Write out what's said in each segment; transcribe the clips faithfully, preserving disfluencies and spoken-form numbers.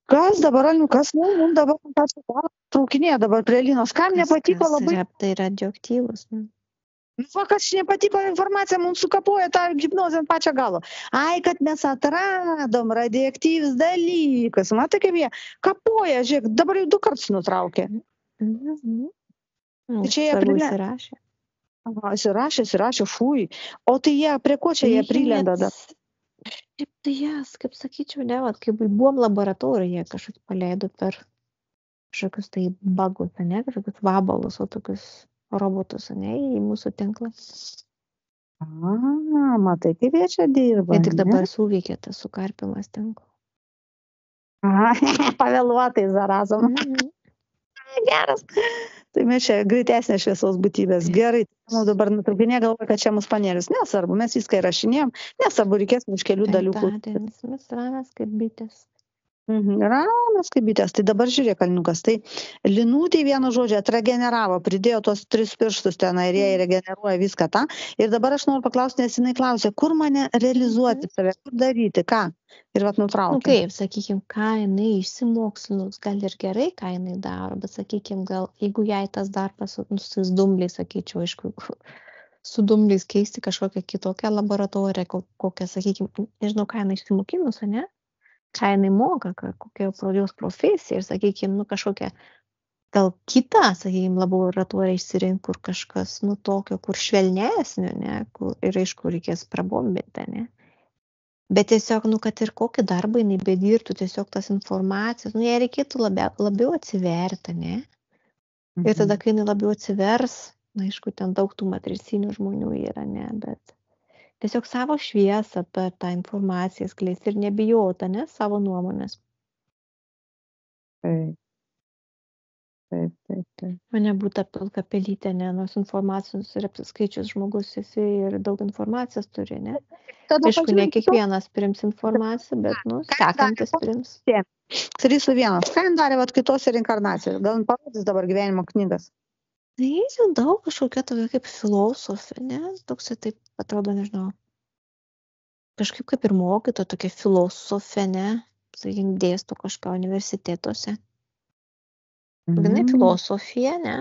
Kas dabar, Alinu, kas mum, mum dabar tas traukinėje dabar prie Linos, kam Kas, nepatiko kas labai, yra, tai radioaktyvus. Nu. nu, va, kas nepatiko informacija, mums sukapoja tą hipnozę ant pačią galo. Ai, kad mes atradom radioaktyvius dalykus, matai, kaip jie kapoja, žiūrėk, dabar jau du kartus nutraukė. Mhm. Nu, Tai čia jie svarbu prilenda. įsirašė. Aha, įsirašė, įsirašė, fui. O tai jie, prie ko čia jie prilenda dar? Šiaip tai jas, kaip sakyčiau, ne, vat, kaip buvom laboratorijoje, kažkokį paleido per kažkokius tai bagus, ne, kažkokius vabalus, o tokius robotus, ne, į mūsų tinklą. A, matai, kaip jie čia dirba. Ir tik ne? dabar suveikė tas sukarpimas tinklo. Aha, pavėluotai, zarazom. Mhm. Geras. Tai mes čia greitesnės šviesos būtybės. Gerai, mums dabar nutraukinė galvoja, kad čia mus panėlius. Nesvarbu, mes viską įrašinėjom. Nesvarbu, reikės iš kelių dalykų. Penktadienis, mes ramės kaip bitės. Mhm. Ramas kaip bitės. Tai dabar žiūrėk, Alniukas. Tai linutė vienu žodžiu atregeneravo, pridėjo tos tris pirštus ten ir jie regeneruoja viską tą. Ir dabar aš noriu paklausti, nes jinai klausė, kur mane realizuoti save, kur daryti, ką. Ir vat Nu nutraukė. kaip, sakykime, ką jinai išsimokslinus, gal ir gerai, ką jinai daro, bet sakykime, gal jeigu jai tas darbas, nu, su tais dumbliais, sakyčiau, aišku, su dumbliais keisti kažkokią kitokią laboratoriją, ko- kokią, sakykime, nežinau, ką jinai išsimokinus, ne? Ką jinai moka, ką- kokia jos profesija ir, sakykime, nu kažkokią gal kitą, sakykime, laboratoriją išsirinkti, kur kažkas, nu, tokio, kur švelnesnio, ne, kur, ir aišku, reikės prabombinti, ne. Bet tiesiog, nu, kad ir kokį darbą jinai bedirtų, tiesiog tas informacijas, nu, jai reikėtų labiau, labiau atsiverti, ne. Ir tada, kai jinai labiau atsivers, na, aišku, ten daug tų matricinių žmonių yra, ne, bet tiesiog savo šviesą per tą informaciją skleisti ir nebijota, ne, savo nuomonės. Taip, taip, taip, taip. O nebūtų pilka pelytė, ne, nors informacijos ir apsiskaičius žmogus esi ir daug informacijos turi, ne. Tada Aišku, ne kiekvienas prims informaciją, bet, nu, sekantis prims. Sarysiu vienas. Ką jin darė vat kitose reinkarnacijose? Gal jin parodys dabar gyvenimo knygas? Tai jau daug kažkokia tokia kaip filosofė, ne, toksai taip atrodo, nežinau. Kažkaip kaip ir mokyto, tokia filosofė, ne, sakykim, dėsto kažką universitetuose. Jinai Mm. filosofija, ne,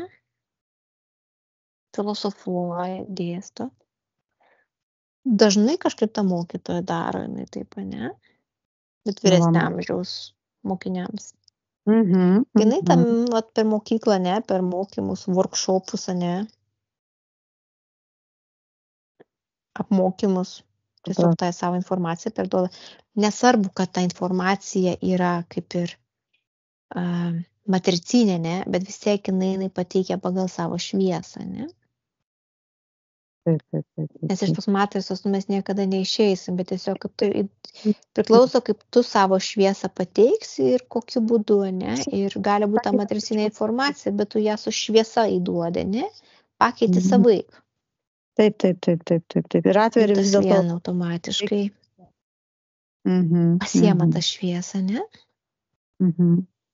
filosofuoja, dėsto. Dažnai kažkaip tą mokytoją daro, jinai taip, ne, bet vyresnio amžiaus mokiniams. Mhm. Jinai tam, mhm. vat, per mokyklą, ne, per mokymus, workshopus, ne, apmokymus, tiesiog tą savo informaciją perduoda. Nesvarbu, kad ta informacija yra kaip ir uh, matricinė, ne, bet vis tiek jinai, jinai pateikia pagal savo šviesą, ne. Taip, taip, taip, taip. Nes iš tos matricos nu, mes niekada neišeisim, bet tiesiog kaip tai priklauso, kaip tu savo šviesą pateiksi ir kokiu būdu, ne. Ir gali būti ta matricinė informacija, bet tu ją su šviesa įduodi, ne, pakeiti Mhm. savaip. Taip, taip, taip, taip, taip, taip. Ir atveri Ir vis tas dėlto. vien automatiškai Mhm. pasiema mhm, tą šviesą, ne. Mhm.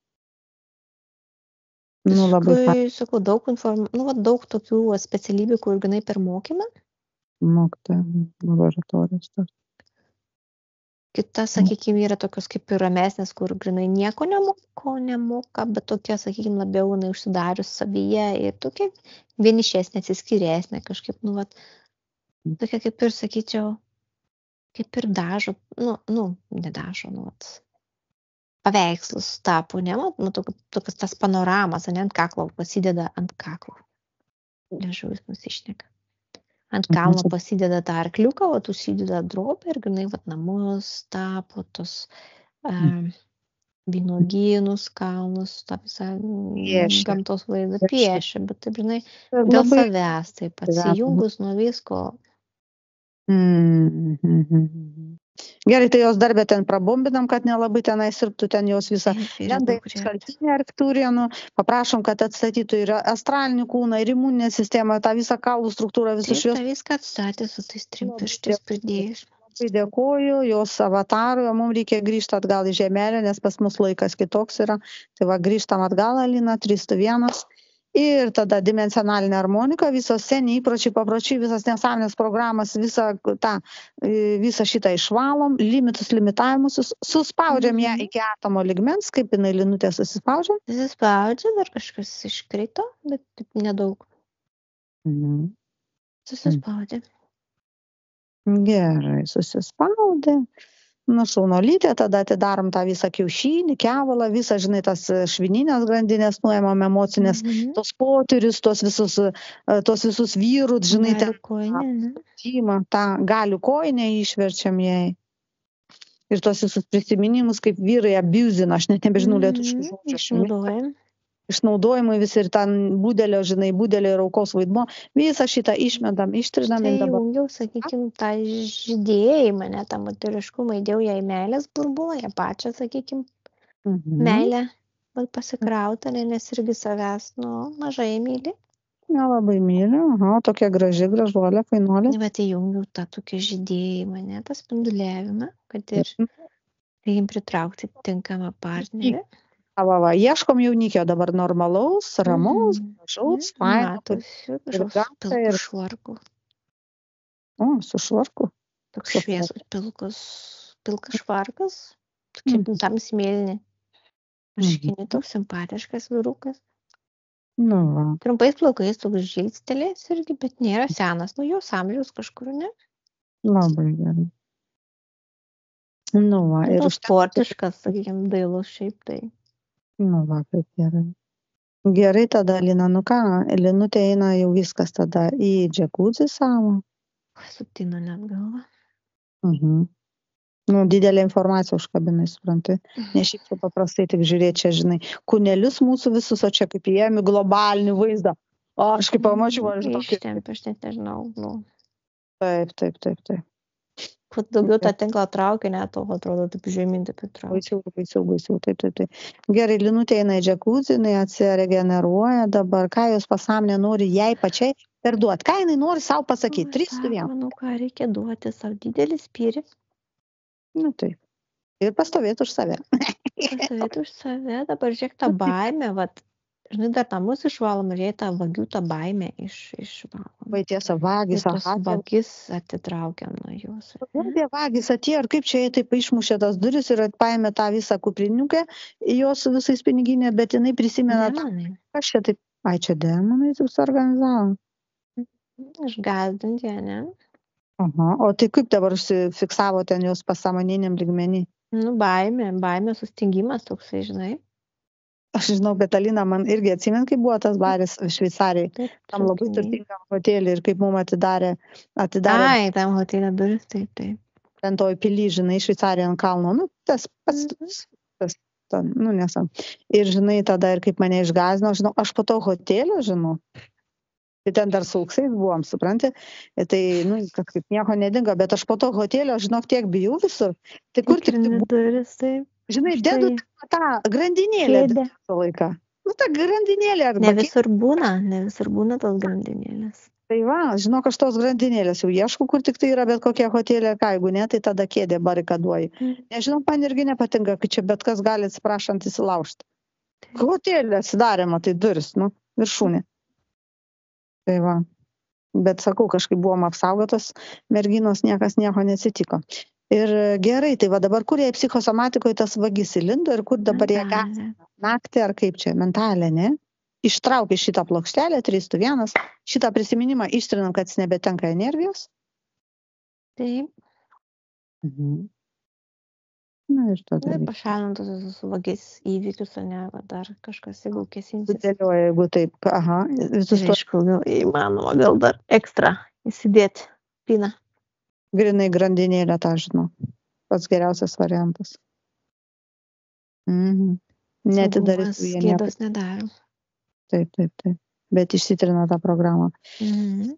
Nu, labai Paskui, sakau, daug inform... nu, va, daug tokių va, specialybių, kur grinai per mokymą. mokyta laboratorijos. Kita, sakykime, yra tokios kaip ir ramesnės, kur grinai nieko nemoko, nemoka, bet tokia, sakykime, labiau jinai užsidarius savyje ir tokia vienišesnė, atsiskiresnė kažkaip, nu, va, tokia kaip ir, sakyčiau, kaip ir dažo, nu, nu, nedažo, nu, va, paveikslus tapo, ne, nu, tokias tas panoramas, ne, ant kaklo pasideda ant kaklo. Liežuvis nusišneka. Ant kalno pasideda tą arkliuką, o tu įsideda drobę ir grinai, vat, namus tapo, tos uh, vynogynus, kalnus, tą visą Piešia. gamtos vaizdą Piešia. piešia, bet taip, žinai, dėl Labai. savęs, taip, atsijungus nuo visko. Mm, mhm, mhm. Gerai, tai jos darbę ten prabombinam, kad nelabai tenai sirptų, ten jos visą Taip, yra lenda daug į čia. šaltinį arktūrienų, paprašom, kad atstatytų ir astralinį kūną, ir imuninę sistemą, tą visą kaulų struktūrą, visą Taip, šviesą. tą viską atstatė su tais trim pirštais pridėjus. Labai dėkoju jos avatarui, o mums reikia grįžti atgal į žemelę, nes pas mus laikas kitoks yra. Tai va, grįžtam atgal, Alina, trys du vienas. Ir tada dimensionalinė harmonika, visos seni įpročiai, papročiai, visas nesąmonės programas, visą, tą, visą šitą išvalom, limitus, limitavimus, suspaudžiam ją Mhm. iki atomo ligmens, kaip jinai Linutė susispaudžia. Susispaudžia, dar kažkas iškrito, bet taip nedaug. Mhm. Susispaudė. Gerai, susispaudė. Nu, šaunolytė, tada atidarom tą visą kiaušinį, kevalą, visą, žinai, tas švininės grandinės nuėmam, emocinės, Mhm. tos potyrius, tos visus, e, tos visus vyrus, žinai, ten, Galių kojinė, ne? šeimą, tą galių kojinę išverčiam jai. Ir tos visus prisiminimus, kaip vyrai abuzina, aš net nebežinau lietuviškų Mhm. žodžių. Išnaudojam. Išnaudojimai visi ir ten budelio, žinai, budelio ir aukos vaidmo, visą šitą išmetam, ištrinam Tai ir dabar. jungiau, sakykime, tą žydėjimą, ne tą moteriškumą, įdėjau ją į meilės burbulą, ją pačią, sakykime, Mhm. meilę, bet pasikrautą, ne, nes irgi savęs, nu, mažai myli. Nelabai myli, aha, tokia graži, gražuolė, fainuolė. Bet įjungiau tą tokį žydėjimą, ne, tą spinduliavimą, kad ir reikim pritraukti tinkamą partnerį. Va, va, ieškom jaunikio dabar normalaus, ramaus, Mhm. gražaus, Mhm. faino. Matosi, kažkoks gamta pilkas ir- švarku. O, su švarku. Toks Su šviesus pilkas, pilkas švarkas, tokia Mhm. tamsmėlyni. Marškiniai, toks simpatiškas vyrukas. Nu, va. Trumpais plaukais toks žilstelės irgi, bet nėra senas, nu jos amžiaus kažkur, ne? Labai gerai. Nu, va, ir Toks užtenka- sportiškas, sakykime, dailus šiaip tai. Nu, va, kaip gerai. Gerai tada, Lina, nu ką, Linutė eina jau viskas tada į džekuzį savo. Sutina net galva. Mhm. Nu, didelė informacija užkabinai, supranti. Ne šiaip čia paprastai tik žiūrėti, čia, žinai, kūnelius mūsų visus, o čia kaip įėjami globalinį vaizdą. O aš kaip pamačiau, aš tokį. Ištempė, aš net nežinau, nu. Taip, taip, taip, taip. Kuo daugiau tą tinklą traukia, net to atrodo taip žemyn, taip traukia. Baisiau, baisiau, baisiau, taip, taip, taip. Gerai, Linutė eina į džekuzį, jinai atsiregeneruoja dabar. Ką jos pasąmonė nori jai pačiai perduoti? Ką jinai nori savo pasakyti? Trys tu vienas. Nu ką, reikia duoti savo didelį spyrį, Nu, taip. Ir pastovėti už save. pastovėti už save, dabar žiūrėk tą baimę, vat, žinai, dar namus išvalom, ir jie tą vagių tą baimę iš, išvalom. Vai tiesa, vagis, Ir tos aha. vagis atitraukiam nuo jos. ar ne? Kodėl tie vagis atėjo ir kaip čia jie taip išmušė tas duris ir paėmė tą visą kupriniukę, jos su visais piniginė, bet jinai prisimena, tą, Demonai. kas čia taip, ai čia demonai jūs organizavo. Išgąsdinti ją, ne? Aha, o tai kaip dabar užsifiksavo ten jos pasąmoniniam lygmenį? Nu, baimė, baimė sustingimas toksai, žinai. Aš žinau, bet Alina man irgi atsimint, kaip buvo tas baris Šveicarijai, Taip, tam labai traukiniai. turtingam hotelį ir kaip mums atidarė, atidarė Ai, tam hotelė duris, taip, taip. ten toj pily, žinai, Šveicarija ant kalno, nu, tas pats, Mhm. tas, ta, nu, nesam. Ir žinai, tada ir kaip mane išgąsdino, žinau, aš po to hotelio, žinau, tai ten dar su auksais buvom, supranti, ir tai, nu, kažkaip nieko nedingo, bet aš po to hotelio, žinok, tiek bijau visur, tai kur tik, Tikrini tik duris, taip. žinai, Štai. dedu tą, tą grandinėlę Kėdę. visą laiką. Nu, ta grandinėlė arba Ne visur būna, ne visur būna tos grandinėlės. Tai va, žinok, aš tos grandinėlės jau ieškau, kur tik tai yra bet kokie hotelė, ką, jeigu ne, tai tada kėdė barikaduoji. Mm. Nežinau, man irgi nepatinka, kad čia bet kas gali atsiprašant įsilaužti. Hotelė atsidarėma, tai duris, nu, viršūnė. Tai va. Bet sakau, kažkaip buvom apsaugotos merginos, niekas nieko neatsitiko. Ir gerai, tai va dabar kur jie psichosomatikoje tas vagis įlindo ir kur dabar jie gali Mentalė. naktį ar kaip čia, mentalė, ne? Ištraukė šitą plokštelę, trys du vienas, šitą prisiminimą ištrinam, kad jis nebetenka energijos. Taip, Mhm. Na ir tada ir reikia. pašalintus visus vagis įvykius, o ne, va, dar kažkas, jeigu kėsinsis. Dėlioja, jeigu taip, aha, visus Ir to aišku, gal įmanoma, gal dar ekstra įsidėti piną. grinai grandinėlę, tą žinau. Pats geriausias variantas. Mhm. Netidarys Saugumas jie nieko. gėdos nedaro. Taip, taip, taip. Bet išsitrina tą programą. Mhm.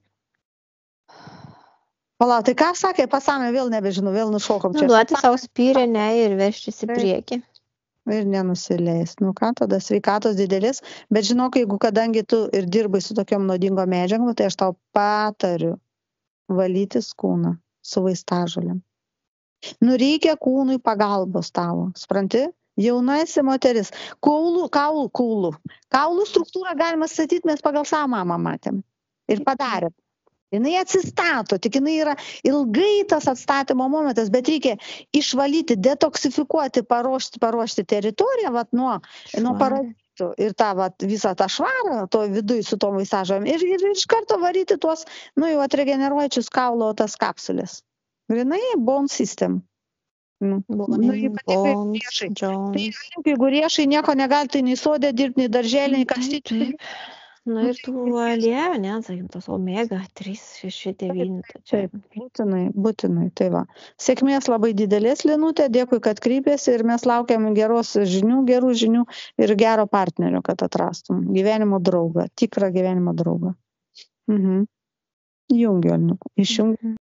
Pala, tai ką sakė, pasame vėl nebežinau, vėl nušokom Nu, čia. duoti savo spyrę, ne, ir vežtis į Taip. priekį. Ir nenusileis. Nu ką, tada sveikatos didelis. Bet žinok, jeigu kadangi tu ir dirbai su tokiom nuodingom medžiagom, tai aš tau patariu valytis kūną su vaistažolėm. Nu reikia kūnui pagalbos tavo, supranti? Jaunaisi moteris. Kaulų, kaulų, kaulų. Kaulų struktūrą galima statyti, mes pagal savo mamą matėm. Ir padarėm. Jinai atsistato, tik jinai yra ilgai tas atstatymo momentas, bet reikia išvalyti, detoksifikuoti, paruošti, paruošti teritoriją, vat, nuo, nuo parazitų ir tą vat, visą tą švarą, to viduj su tom visažom ir, ir iš karto varyti tuos, nu, jau atregeneruojančius kaulo tas kapsulės. Grinai bone system. Nu, Bone, nu, ypatingai bones, riešai. Jones. Tai jeigu riešai nieko negali, tai nei sodė dirbti, nei darželį, nei kastyti. Taip. Na ir tų aliejų, ne, sakykim, tos omega trys, šeši, devyni. Taip, būtinai, būtinai, tai va. Sėkmės labai didelės, Linutė, dėkui, kad kreipėsi ir mes laukiam geros žinių, gerų žinių ir gero partnerio, kad atrastum. Gyvenimo draugą, tikrą gyvenimo draugą. Mhm. Jungiu, Alniukų. Išjungiu.